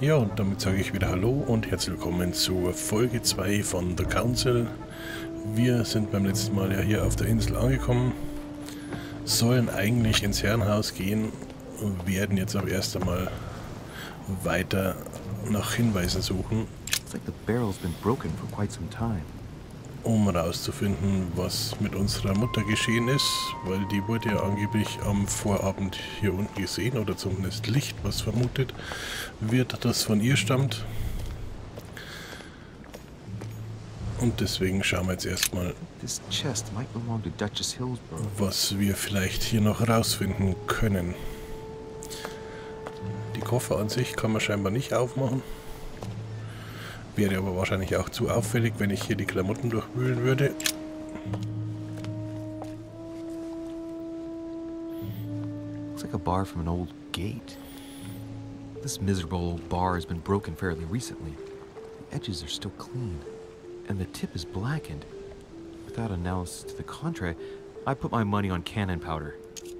Ja, und damit sage ich wieder Hallo und herzlich willkommen zur Folge 2 von The Council. Wir sind beim letzten Mal ja hier auf der Insel angekommen, sollen eigentlich ins Herrenhaus gehen und werden jetzt aber erst einmal weiter nach Hinweisen suchen, um herauszufinden, was mit unserer Mutter geschehen ist, weil die wurde ja angeblich am Vorabend hier unten gesehen, oder zumindest Licht, was vermutet wird, das von ihr stammt. Und deswegen schauen wir jetzt erstmal, was wir vielleicht hier noch herausfinden können. Die Koffer an sich kann man scheinbar nicht aufmachen. Wäre aber wahrscheinlich auch zu auffällig, wenn ich hier die Klamotten durchwühlen würde. Looks like a bar from an old gate. This miserable old bar has been broken fairly recently. The edges are still clean, and the tip is blackened. Without analysis to the contrary, I put my money on cannon powder.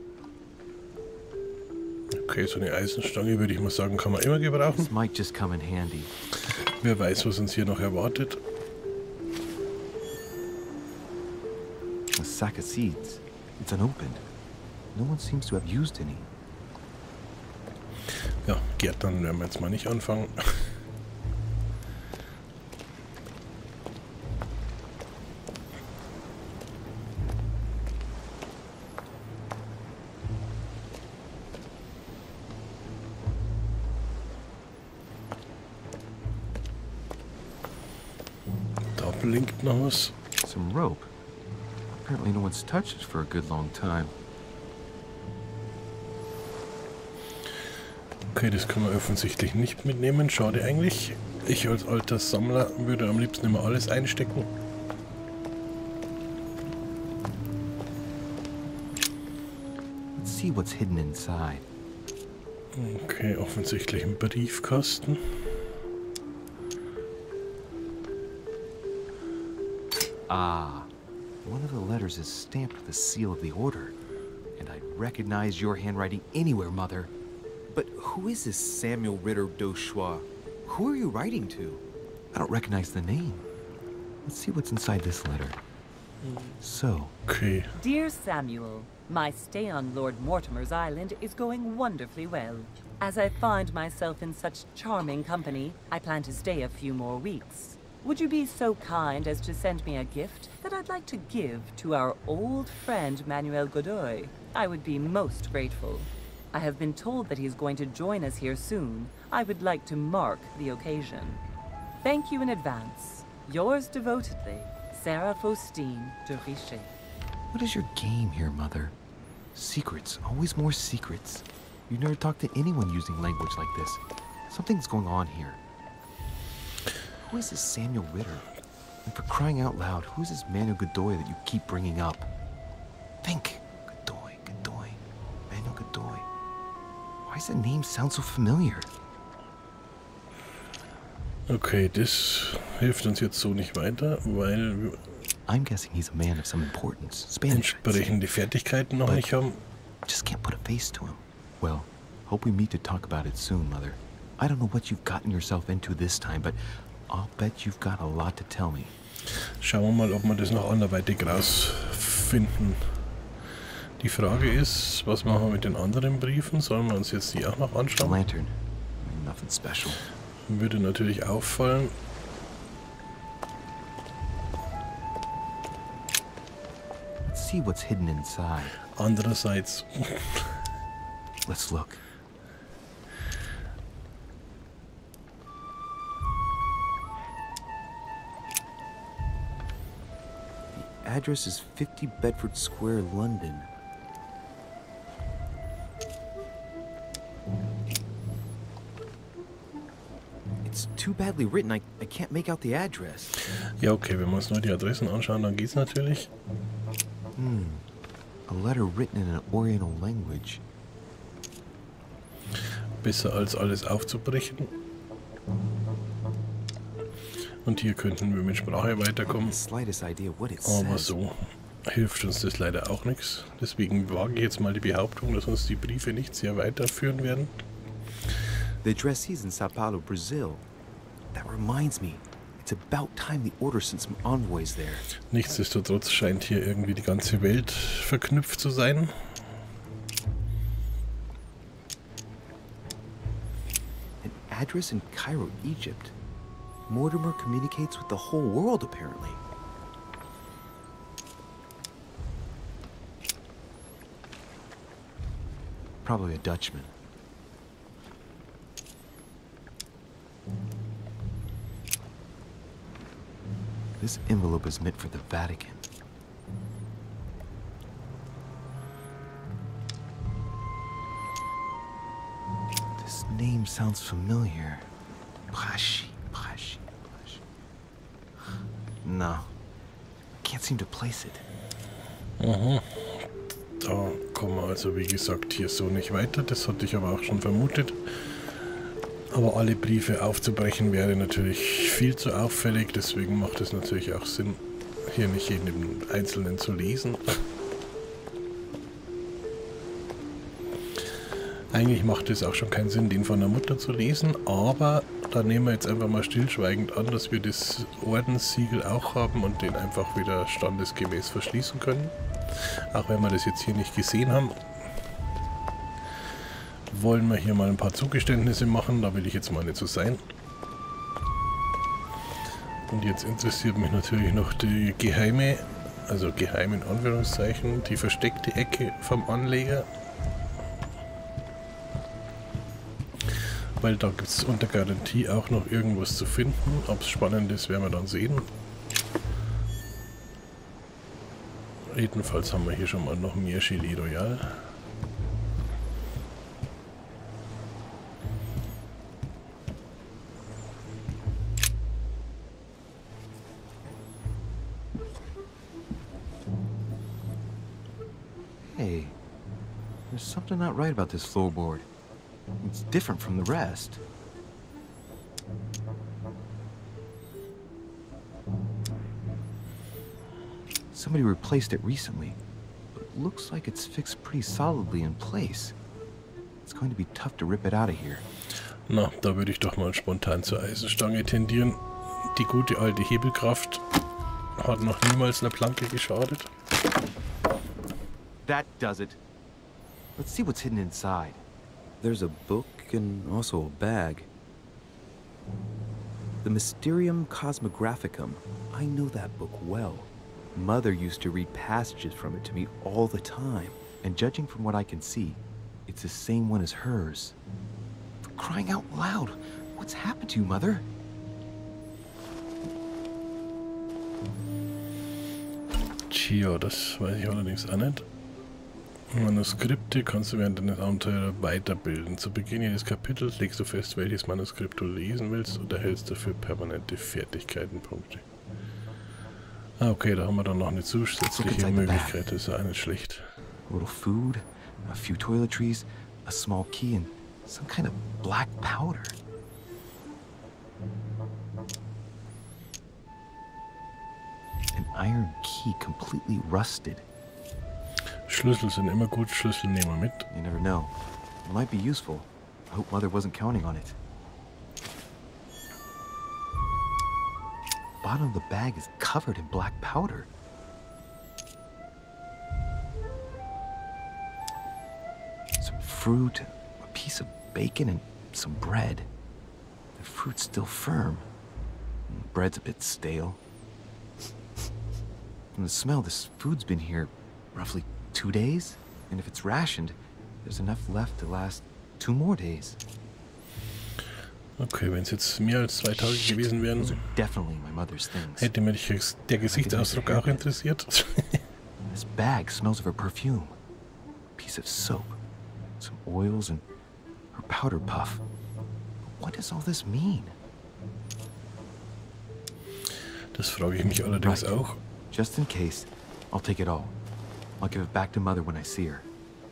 Okay, so eine Eisenstange würde ich mal sagen, kann man immer gebrauchen. This might just come in handy. Wer weiß, was uns hier noch erwartet. A sack of seeds. It's unopened. No one seems to have used any. Ja, Gärtnern werden wir jetzt mal nicht anfangen. Da blinkt noch was. Some rope. Apparently no one's touched it for a good long time. Okay, das können wir offensichtlich nicht mitnehmen. Schade eigentlich. Ich als alter Sammler würde am liebsten immer alles einstecken. Let's see what's hidden inside. Okay, offensichtlich ein Briefkasten. Ah, one of the letters is stamped with the seal of the Order. And I'd recognize your handwriting anywhere, Mother. But who is this Samuel Ritter d'Auchois? Who are you writing to? I don't recognize the name. Let's see what's inside this letter. So. Okay. Dear Samuel, my stay on Lord Mortimer's island is going wonderfully well. As I find myself in such charming company, I plan to stay a few more weeks. Would you be so kind as to send me a gift that I'd like to give to our old friend Manuel Godoy? I would be most grateful. I have been told that he's going to join us here soon. I would like to mark the occasion. Thank you in advance. Yours devotedly, Sarah Faustine de Richet. What is your game here, Mother? Secrets, always more secrets. You never talk to anyone using language like this. Something's going on here. Who is this Samuel Ritter? And for crying out loud, who is this Manuel Godoy that you keep bringing up? Think. Godoy. Manuel Godoy. Why does that name sound so familiar? Okay, das hilft uns jetzt so nicht weiter, weil I'm guessing he's a man of some importance. wir Spanish. entsprechende Fertigkeiten noch nicht haben. Just can't put a face to him. Well, hope we meet to talk about it soon, Mother. I don't know what you've gotten yourself into this time, but I'll bet you've got a lot to tell me. Schauen wir mal, ob wir das noch anderweitig rausfinden. Die Frage ist, was machen wir mit den anderen Briefen? Sollen wir uns jetzt die auch noch The anschauen? lantern. Nothing special. Würde natürlich auffallen. Let's see what's hidden inside. Andererseits, Let's look. The address is 50 Bedford Square, London. It's too badly written, I can't make out the address. ja okay, wenn wir uns nur die Adressen anschauen, dann geht's natürlich. A letter written in an Oriental language. Besser als alles aufzubrechen. Und hier könnten wir mit Sprache weiterkommen. The slightest idea what it Aber says. so hilft uns das leider auch nichts. Deswegen wage ich jetzt mal die Behauptung, dass uns die Briefe nicht sehr weiterführen werden. The address is in Sao Paulo, Brazil. That reminds me, it's about time the Order sent some envoys there. Nichtsdestotrotz scheint hier irgendwie die ganze Welt verknüpft zu sein. An address in Cairo, Egypt. Mortimer communicates with the whole world, apparently. Probably a Dutchman. This envelope is meant for the Vatican. This name sounds familiar. Prashi. No. Can't seem to place it. Da kommen wir also wie gesagt hier so nicht weiter. Das hatte ich aber auch schon vermutet. Aber alle Briefe aufzubrechen wäre natürlich viel zu auffällig. Deswegen macht es natürlich auch Sinn, hier nicht jeden einzelnen zu lesen. Eigentlich macht es auch schon keinen Sinn, den von der Mutter zu lesen, aber da nehmen wir jetzt einfach mal stillschweigend an, dass wir das Ordenssiegel auch haben und den einfach wieder standesgemäß verschließen können. Auch wenn wir das jetzt hier nicht gesehen haben, wollen wir hier mal ein paar Zugeständnisse machen, da will ich jetzt mal nicht so sein. Und jetzt interessiert mich natürlich noch die geheime, also geheim in Anführungszeichen, die versteckte Ecke vom Anleger. Weil da gibt es unter Garantie auch noch irgendwas zu finden. Ob es spannend ist, werden wir dann sehen. Jedenfalls haben wir hier schon mal noch mehr Chili Royal. Hey, there's something not right about this floorboard. It's different from the rest. Somebody replaced it recently, but it looks like it's fixed pretty solidly in place. It's going to be tough to rip it out of here. Na, da würde ich doch mal spontan zur Eisenstange tendieren. Die gute alte Hebelkraft hat noch niemals einer Planke geschadet. That does it. Let's see what's hidden inside. There's a book and also a bag. The Mysterium Cosmographicum. I know that book well. Mother used to read passages from it to me all the time. And judging from what I can see, it's the same one as hers. For crying out loud, what's happened to you, Mother? Tja, das weiß ich allerdings auch nicht. Manuskripte kannst du während deines Abenteuers weiterbilden. Zu Beginn jedes Kapitels legst du fest, welches Manuskript du lesen willst und erhältst dafür permanente Fertigkeitenpunkte. Ah, okay, da haben wir dann noch eine zusätzliche Möglichkeit, das ist ja auch nicht schlecht. A little food, a few toiletries, a small key and some kind of black powder. An iron key completely rusted. Schlüssel sind immer gut, Schlüssel nehmen wir mit. You never know. It might be useful. I hope Mother wasn't counting on it. The bottom of the bag is covered in black powder. Some fruit, a piece of bacon, and some bread. The fruit's still firm. And the bread's a bit stale. From the smell, this food's been here roughly 2 days, and if it's rationed, there's enough left to last 2 more days. Okay, wenn es jetzt mehr als 2 Tage gewesen wären, Those are definitely my mother's things. hätte mich der Gesichtsausdruck auch interessiert. This bag smells of her perfume. A piece of soap, some oils, and her powder puff. What does all this mean? Das frage ich mich allerdings auch. Just in case, I'll take it all. I'll give it back to Mother when I see her.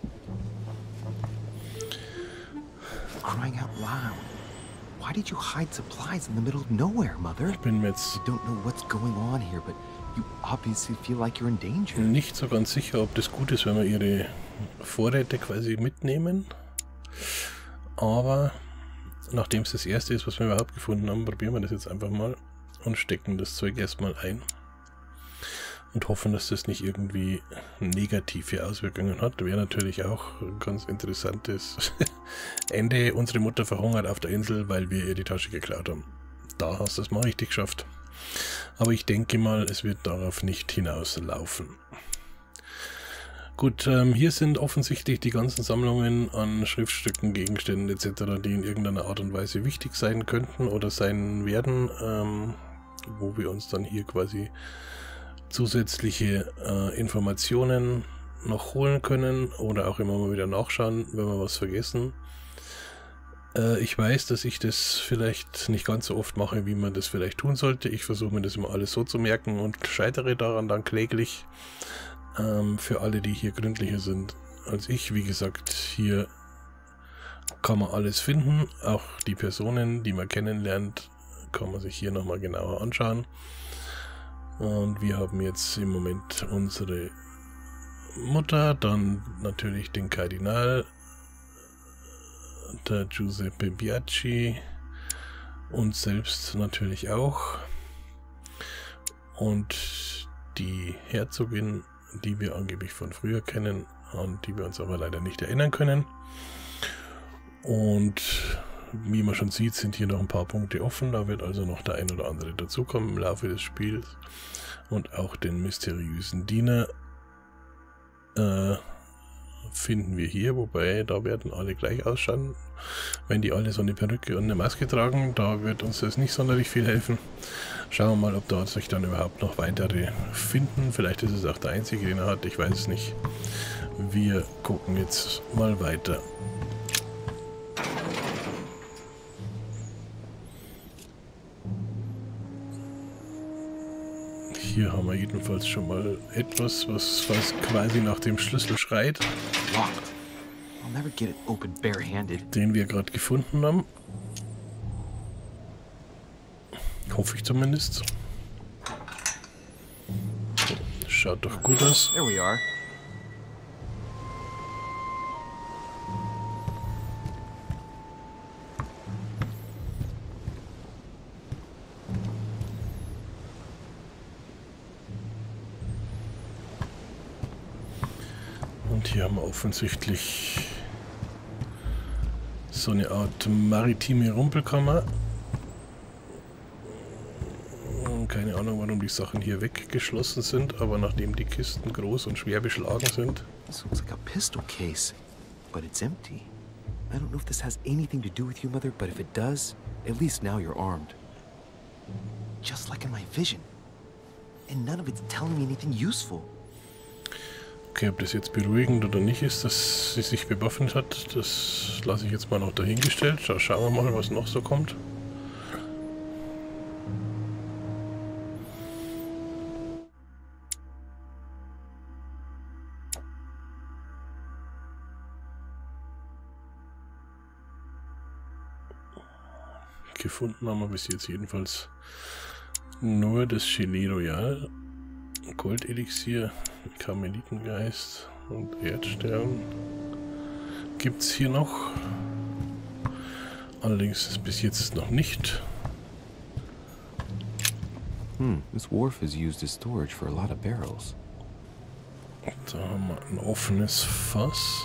Crying out loud. Why did you hide supplies in the middle of nowhere, Mother? Ich bin mir jetzt You don't know what's going on here, but you obviously feel like you're in danger. nicht so ganz sicher, ob das gut ist, wenn wir ihre Vorräte quasi mitnehmen. Aber nachdem es das erste ist, was wir überhaupt gefunden haben, probieren wir das jetzt einfach mal und stecken das Zeug erstmal ein. Und hoffen, dass das nicht irgendwie negative Auswirkungen hat. Wäre natürlich auch ein ganz interessantes Ende. Unsere Mutter verhungert auf der Insel, weil wir ihr die Tasche geklaut haben. Da hast du es mal richtig geschafft. Aber ich denke mal, es wird darauf nicht hinauslaufen. Gut, hier sind offensichtlich die ganzen Sammlungen an Schriftstücken, Gegenständen etc., die in irgendeiner Art und Weise wichtig sein könnten oder sein werden, wo wir uns dann hier quasi zusätzliche Informationen noch holen können oder auch immer mal wieder nachschauen, wenn wir was vergessen. Ich weiß, dass ich das vielleicht nicht ganz so oft mache, wie man das vielleicht tun sollte. Ich versuche mir das immer alles so zu merken und scheitere daran dann kläglich. Für alle, die hier gründlicher sind als ich, wie gesagt, hier kann man alles finden. Auch die Personen, die man kennenlernt, kann man sich hier nochmal genauer anschauen. Und wir haben jetzt im Moment unsere Mutter, dann natürlich den Kardinal, der Giuseppe Biaggi, uns selbst natürlich auch und die Herzogin, die wir angeblich von früher kennen und die wir uns aber leider nicht erinnern können. Und wie man schon sieht, sind hier noch ein paar Punkte offen. Da wird also noch der ein oder andere dazukommen im Laufe des Spiels. Und auch den mysteriösen Diener finden wir hier, wobei da werden alle gleich ausschauen. Wenn die alle so eine Perücke und eine Maske tragen, da wird uns das nicht sonderlich viel helfen. Schauen wir mal, ob da sich dann überhaupt noch weitere finden. Vielleicht ist es auch der einzige, den er hat, ich weiß es nicht. Wir gucken jetzt mal weiter. Hier haben wir jedenfalls schon mal etwas, was quasi nach dem Schlüssel schreit. I'll never get it open barehanded. Den wir gerade gefunden haben. Hoffe ich zumindest. Schaut doch gut aus. There we are. Und hier haben wir offensichtlich so eine Art maritime Rumpelkammer. Keine Ahnung, warum die Sachen hier weggeschlossen sind, aber nachdem die Kisten groß und schwer beschlagen sind. This looks like a pistol case, but it's empty. I don't know if this has anything to do with you, Mother, but if it does, at least now you're armed. Just like in my vision. And none of it's telling me anything useful. Okay, ob das jetzt beruhigend oder nicht ist, dass sie sich bewaffnet hat, das lasse ich jetzt mal noch dahingestellt. Da schauen wir mal, was noch so kommt. Gefunden haben wir bis jetzt jedenfalls nur das Gelee Royal, Goldelixier, Karmelitengeist und Erdstern gibt es hier noch. Allerdings bis jetzt noch nicht. This wharf is used as storage for a lot of barrels. Da haben wir ein offenes Fass.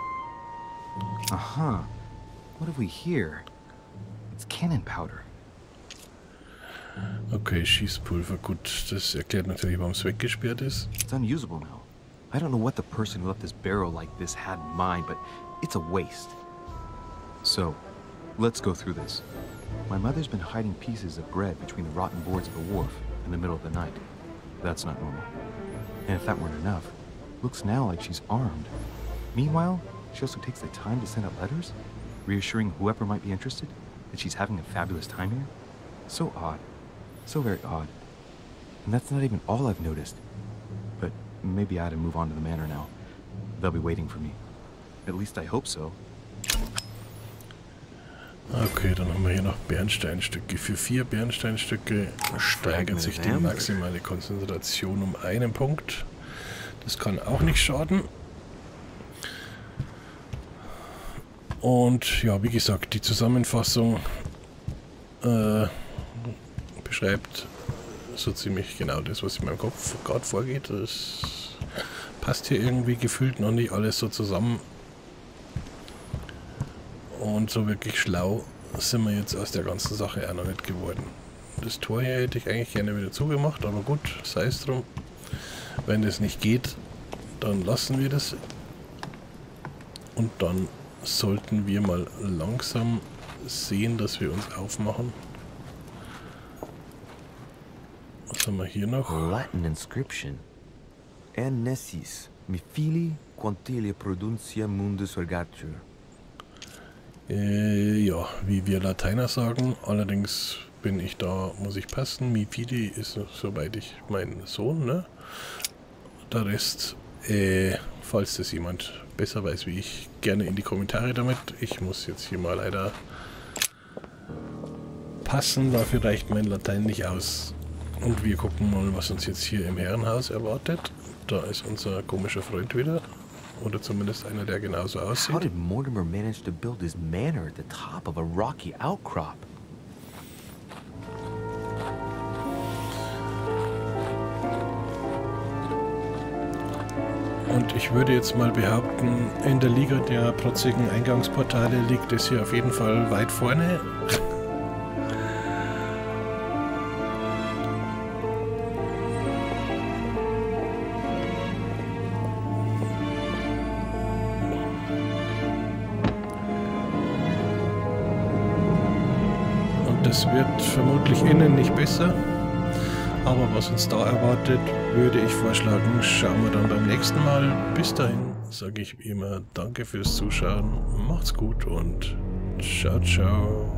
Aha. What have we here? It's cannon powder. Okay, Schießpulver. Gut, das erklärt natürlich, warum es weggesperrt ist. It's unusable now. I don't know what the person who left this barrel like this had in mind, but it's a waste. So, let's go through this. My mother's been hiding pieces of bread between the rotten boards of the wharf in the middle of the night. That's not normal. And if that weren't enough, looks now like she's armed. Meanwhile, she also takes the time to send out letters, reassuring whoever might be interested that she's having a fabulous time here. So odd. So very odd. And that's not even all I've noticed. But maybe I ought to move on to the manor now. They'll be waiting for me. At least I hope so. Okay, dann haben wir hier noch Bernsteinstücke. Für 4 Bernsteinstücke steigert sich die maximale Konzentration um 1 Punkt. Das kann auch nicht schaden. Und ja, wie gesagt, die Zusammenfassung beschreibt so ziemlich genau das, was in meinem Kopf gerade vorgeht. Das passt hier irgendwie gefühlt noch nicht alles so zusammen. Und so wirklich schlau sind wir jetzt aus der ganzen Sache auch noch nicht geworden. Das Tor hier hätte ich eigentlich gerne wieder zugemacht, aber gut, sei es drum. Wenn das nicht geht, dann lassen wir das. Und dann sollten wir mal langsam sehen, dass wir uns aufmachen. Was haben wir hier noch? Latin inscription. En nessis, mi fili quantilia produncia mundus ergatur. Ja, wie wir Lateiner sagen, allerdings bin ich da, muss ich passen. Mi fidi ist, soweit ich, mein Sohn, ne? Der Rest, falls das jemand besser weiß wie ich, gerne in die Kommentare damit. Ich muss jetzt hier mal leider passen, dafür reicht mein Latein nicht aus. Und wir gucken mal, was uns jetzt hier im Herrenhaus erwartet. Da ist unser komischer Freund wieder. Oder zumindest einer, der genauso How aussieht. did Mortimer manage to build his manor at the top of a rocky outcrop? Und ich würde jetzt mal behaupten, in der Liga der protzigen Eingangsportale liegt es hier auf jeden Fall weit vorne. Das wird vermutlich innen nicht besser, aber was uns da erwartet, würde ich vorschlagen, schauen wir dann beim nächsten Mal. Bis dahin sage ich wie immer danke fürs Zuschauen, macht's gut und ciao, ciao.